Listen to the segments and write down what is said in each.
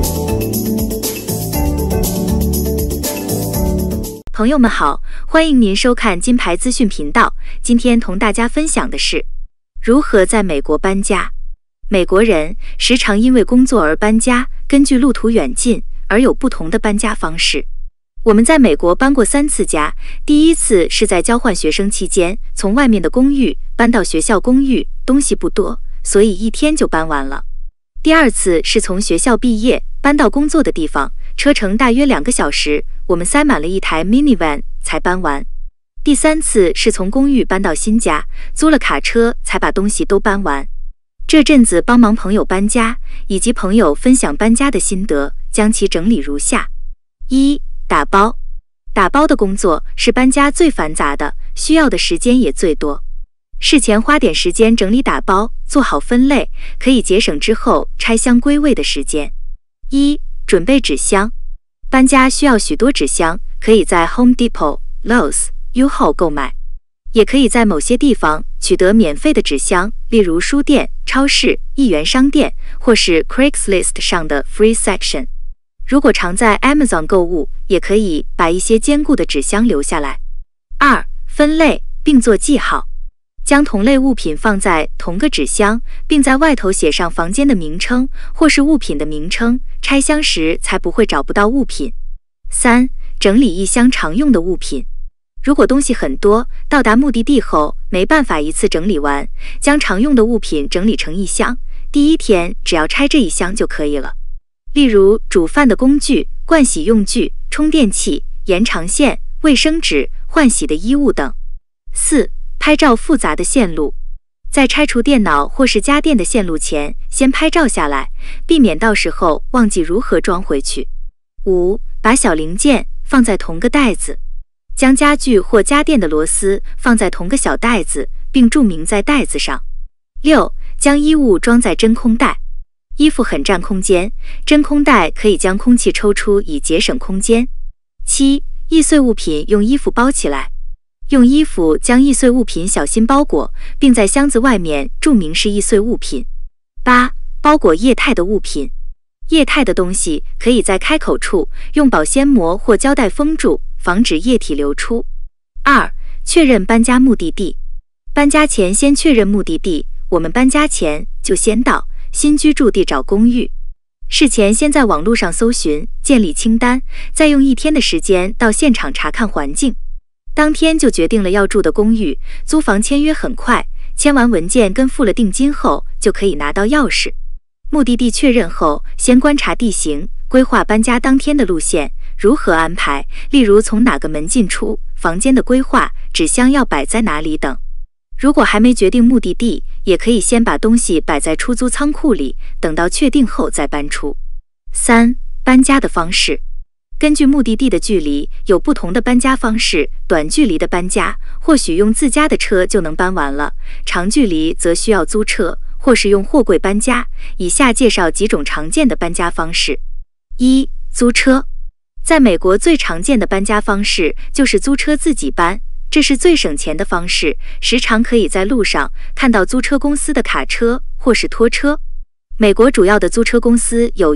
朋友们好，欢迎您收看金牌资讯频道。今天同大家分享的是如何在美国搬家。美国人时常因为工作而搬家，根据路途远近而有不同的搬家方式。我们在美国搬过3次家，第一次是在交换学生期间，从外面的公寓搬到学校公寓，东西不多，所以1天就搬完了。第2次是从学校毕业搬到工作的地方，车程大约2个小时，我们塞满了一台 minivan 才搬完。第3次是从公寓搬到新家，租了卡车才把东西都搬完。这阵子帮忙朋友搬家，以及朋友分享搬家的心得，将其整理如下。1. 打包。打包的工作是搬家最繁杂的，需要的时间也最多。事前花点时间整理打包，做好分类，可以节省之后拆箱归位的时间。1. 准备纸箱。搬家需要许多纸箱，可以在 Home Depot、Lowe's、U-Haul 购买，也可以在某些地方取得免费的纸箱，例如书店、超市、1元商店，或是 Craigslist 上的 Free Section。如果常在 Amazon 购物，也可以把一些坚固的纸箱留下来。2. 分类并做记号。将同类物品放在同个纸箱，并在外头写上房间的名称或是物品的名称，拆箱时才不会找不到物品。3. 整理一箱常用的物品。如果东西很多，到达目的地后没办法一次整理完，将常用的物品整理成一箱，第1天只要拆这一箱就可以了。例如煮饭的工具、盥洗用具、充电器、延长线、卫生纸、换洗的衣物等。4. 拍照复杂的线路。在拆除电脑或是家电的线路前，先拍照下来，避免到时候忘记如何装回去。5. 把小零件放在同个袋子。将家具或家电的螺丝放在同个小袋子，并注明在袋子上。6. 将衣物装在真空袋。衣服很占空间，真空袋可以将空气抽出以节省空间。7. 易碎物品用衣服包起来。用衣服将易碎物品小心包裹，并在箱子外面注明是易碎物品。8. 包裹液态的物品。液态的东西可以在开口处用保鲜膜或胶带封住，防止液体流出。2. 确认搬家目的地。搬家前先确认目的地，我们搬家前就先到新居住地找公寓。事前先在网络上搜寻，建立清单，再用1天的时间到现场查看环境。当天就决定了要住的公寓，租房签约很快，签完文件跟付了定金后，就可以拿到钥匙。目的地确认后，先观察地形，规划搬家当天的路线，如何安排，例如从哪个门进出，房间的规划，纸箱要摆在哪里等。如果还没决定目的地，也可以先把东西摆在出租仓库里，等到确定后再搬出。3. 搬家的方式。根据目的地的距离，有不同的搬家方式。短距离的搬家，或许用自家的车就能搬完了；长距离则需要租车，或是用货柜搬家。以下介绍几种常见的搬家方式。1. 租车。在美国最常见的搬家方式就是租车自己搬，这是最省钱的方式，时常可以在路上看到租车公司的卡车或是拖车。美国主要的租车公司有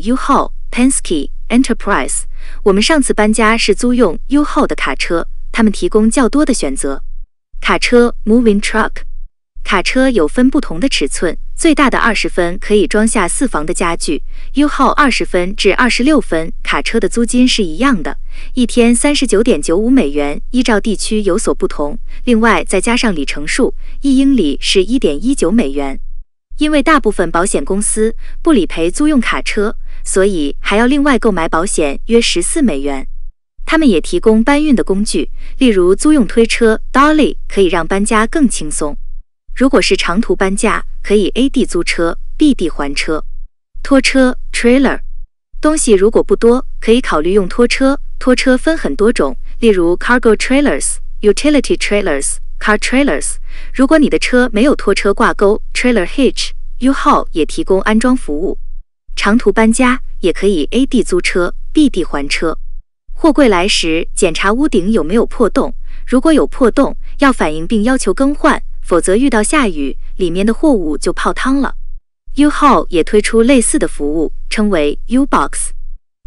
U-Haul、Penske、Enterprise。我们上次搬家是租用 U-Haul 的卡车，他们提供较多的选择。卡车 Moving Truck。卡车有分不同的尺寸，最大的20分可以装下4房的家具， U-Haul 20分至26分。卡车的租金是一样的，1天39.95美元，依照地区有所不同。另外再加上里程数，1英里是 1.19美元。因为大部分保险公司不理赔租用卡车，所以还要另外购买保险，约14美元。他们也提供搬运的工具，例如租用推车 Dolly 可以让搬家更轻松。如果是长途搬家，可以 A 地租车 ，B 地还车。拖车 Trailer。东西如果不多，可以考虑用拖车。拖车分很多种，例如 Cargo Trailers、Utility Trailers、Car Trailers。如果你的车没有拖车挂钩 Trailer Hitch，U-Haul 也提供安装服务。长途搬家也可以 A 地租车 ，B 地还车。货柜来时，检查屋顶有没有破洞，如果有破洞，要反映并要求更换，否则遇到下雨，里面的货物就泡汤了。U-Haul 也推出类似的服务，称为 U-Box。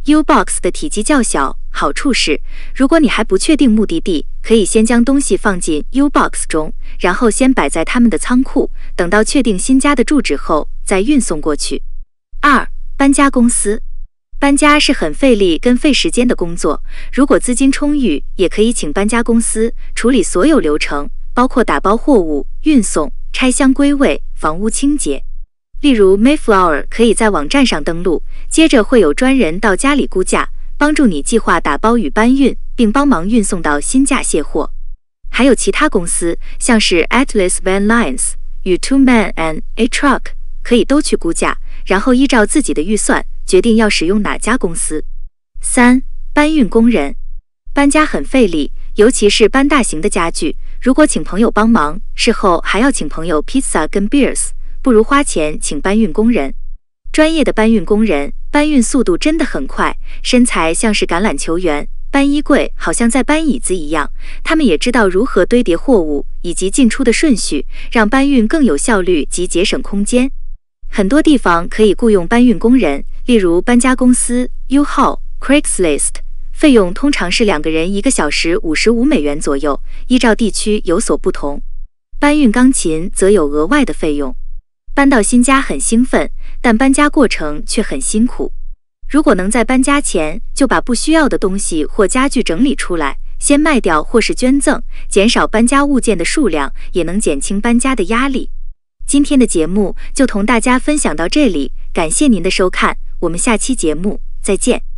U-Box 的体积较小，好处是，如果你还不确定目的地，可以先将东西放进 U-Box 中，然后先摆在他们的仓库，等到确定新家的住址后再运送过去。2. 搬家公司。搬家是很费力跟费时间的工作，如果资金充裕，也可以请搬家公司处理所有流程，包括打包货物、运送、拆箱归位、房屋清洁。例如 Mayflower 可以在网站上登录，接着会有专人到家里估价，帮助你计划打包与搬运，并帮忙运送到新家卸货。还有其他公司，像是 Atlas Van Lines 与 Two Man and a Truck， 可以都去估价，然后依照自己的预算决定要使用哪家公司。3. 搬运工人。搬家很费力，尤其是搬大型的家具，如果请朋友帮忙，事后还要请朋友 pizza 跟 beers， 不如花钱请搬运工人。专业的搬运工人，搬运速度真的很快，身材像是橄榄球员，搬衣柜好像在搬椅子一样。他们也知道如何堆叠货物以及进出的顺序，让搬运更有效率及节省空间。很多地方可以雇佣搬运工人，例如搬家公司、U-Haul、Craigslist， 费用通常是2个人1个小时$55左右，依照地区有所不同。搬运钢琴则有额外的费用。搬到新家很兴奋，但搬家过程却很辛苦。如果能在搬家前就把不需要的东西或家具整理出来，先卖掉或是捐赠，减少搬家物件的数量，也能减轻搬家的压力。今天的节目就同大家分享到这里，感谢您的收看，我们下期节目再见。